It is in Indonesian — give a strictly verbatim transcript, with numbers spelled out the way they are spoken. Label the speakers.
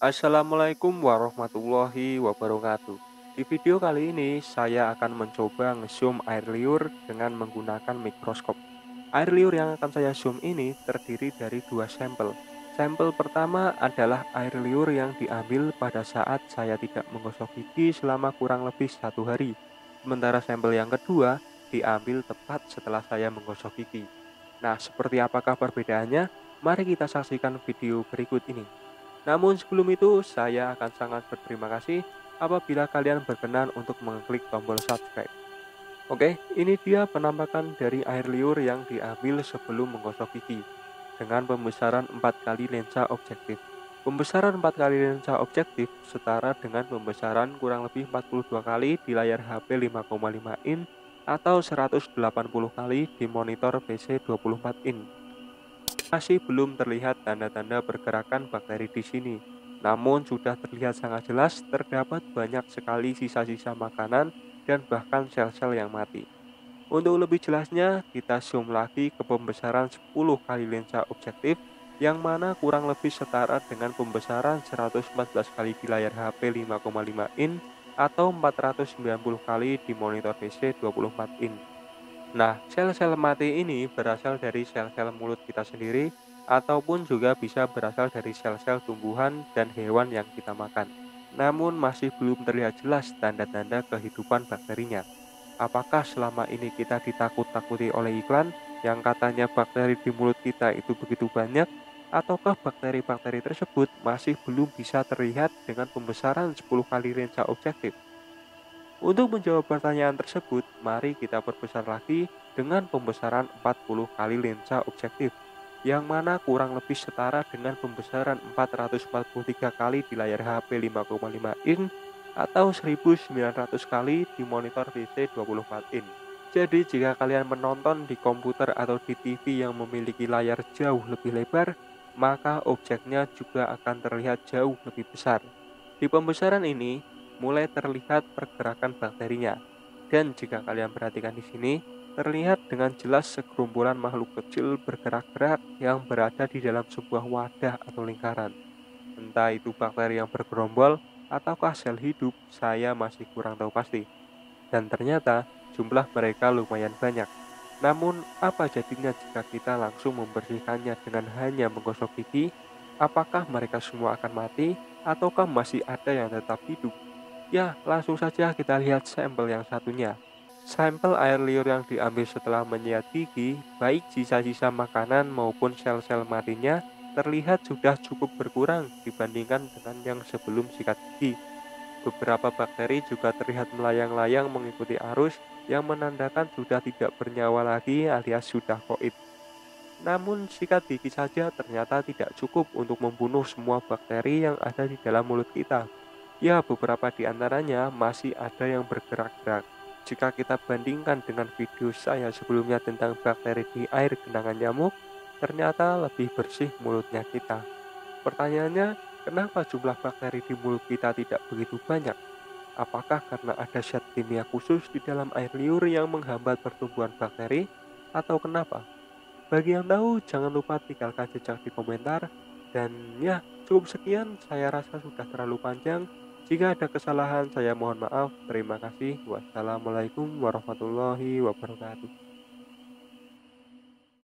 Speaker 1: Assalamualaikum warahmatullahi wabarakatuh. Di video kali ini saya akan mencoba nge-zoom air liur dengan menggunakan mikroskop. Air liur yang akan saya zoom ini terdiri dari dua sampel. Sampel pertama adalah air liur yang diambil pada saat saya tidak menggosok gigi selama kurang lebih satu hari. Sementara sampel yang kedua diambil tepat setelah saya menggosok gigi. Nah, seperti apakah perbedaannya? Mari kita saksikan video berikut ini. Namun sebelum itu, saya akan sangat berterima kasih apabila kalian berkenan untuk mengklik tombol subscribe. Oke, ini dia penampakan dari air liur yang diambil sebelum menggosok gigi dengan pembesaran empat kali lensa objektif. Pembesaran empat kali lensa objektif setara dengan pembesaran kurang lebih empat puluh dua kali di layar H P lima koma lima in atau seratus delapan puluh kali di monitor P C dua puluh empat in. Masih belum terlihat tanda-tanda pergerakan bakteri di sini. Namun sudah terlihat sangat jelas terdapat banyak sekali sisa-sisa makanan dan bahkan sel-sel yang mati. Untuk lebih jelasnya, kita zoom lagi ke pembesaran sepuluh kali lensa objektif yang mana kurang lebih setara dengan pembesaran seratus empat belas kali di layar H P lima koma lima in atau empat ratus sembilan puluh kali di monitor P C dua puluh empat in. Nah, sel-sel mati ini berasal dari sel-sel mulut kita sendiri ataupun juga bisa berasal dari sel-sel tumbuhan dan hewan yang kita makan. Namun masih belum terlihat jelas tanda-tanda kehidupan bakterinya. Apakah selama ini kita ditakut-takuti oleh iklan yang katanya bakteri di mulut kita itu begitu banyak, ataukah bakteri-bakteri tersebut masih belum bisa terlihat dengan pembesaran sepuluh kali lensa objektif? Untuk menjawab pertanyaan tersebut, mari kita perbesar lagi dengan pembesaran empat puluh kali lensa objektif, yang mana kurang lebih setara dengan pembesaran empat ratus empat puluh tiga kali di layar H P lima koma lima in atau seribu sembilan ratus kali di monitor P C dua puluh empat in. Jadi jika kalian menonton di komputer atau di T V yang memiliki layar jauh lebih lebar, maka objeknya juga akan terlihat jauh lebih besar. Di pembesaran ini, mulai terlihat pergerakan bakterinya. Dan jika kalian perhatikan di sini, terlihat dengan jelas segerombolan makhluk kecil bergerak-gerak yang berada di dalam sebuah wadah atau lingkaran. Entah itu bakteri yang bergerombol ataukah sel hidup, saya masih kurang tahu pasti. Dan ternyata jumlah mereka lumayan banyak. Namun, apa jadinya jika kita langsung membersihkannya dengan hanya menggosok gigi? Apakah mereka semua akan mati, ataukah masih ada yang tetap hidup? Ya, langsung saja kita lihat sampel yang satunya. Sampel air liur yang diambil setelah menyikat gigi, baik sisa-sisa makanan maupun sel-sel matinya, terlihat sudah cukup berkurang dibandingkan dengan yang sebelum sikat gigi. Beberapa bakteri juga terlihat melayang-layang mengikuti arus yang menandakan sudah tidak bernyawa lagi alias sudah koit. Namun sikat gigi saja ternyata tidak cukup untuk membunuh semua bakteri yang ada di dalam mulut kita. Ya, beberapa di antaranya masih ada yang bergerak-gerak. Jika kita bandingkan dengan video saya sebelumnya tentang bakteri di air genangan nyamuk, ternyata lebih bersih mulutnya kita. Pertanyaannya, kenapa jumlah bakteri di mulut kita tidak begitu banyak? Apakah karena ada zat kimia khusus di dalam air liur yang menghambat pertumbuhan bakteri? Atau kenapa? Bagi yang tahu, jangan lupa tinggalkan jejak di komentar. Dan ya, cukup sekian. Saya rasa sudah terlalu panjang. Jika ada kesalahan, saya mohon maaf. Terima kasih. Wassalamualaikum warahmatullahi wabarakatuh.